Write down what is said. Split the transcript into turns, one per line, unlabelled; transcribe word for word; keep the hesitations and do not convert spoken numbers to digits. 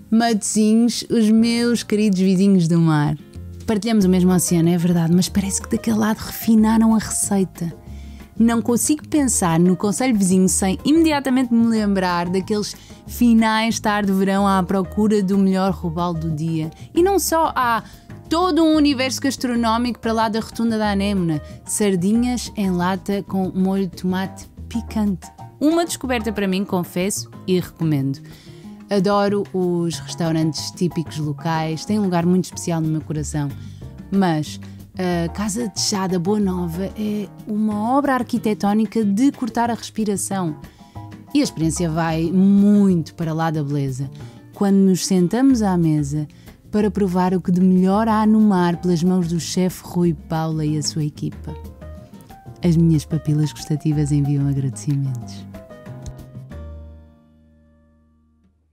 Matosinhos, os meus queridos vizinhos do mar. Partilhamos o mesmo oceano, é verdade, mas parece que daquele lado refinaram a receita. Não consigo pensar no concelho vizinho sem imediatamente me lembrar daqueles finais de tarde de verão à procura do melhor robalo do dia. E não só, há todo um universo gastronómico para lá da rotunda da Anémona. Sardinhas em lata com molho de tomate picante. Uma descoberta para mim, confesso, e recomendo. Adoro os restaurantes típicos locais, tem um lugar muito especial no meu coração. Mas a Casa de Chá da Boa Nova é uma obra arquitetónica de cortar a respiração. E a experiência vai muito para lá da beleza. Quando nos sentamos à mesa para provar o que de melhor há no mar pelas mãos do chefe Rui Paula e a sua equipa. As minhas papilas gustativas enviam agradecimentos.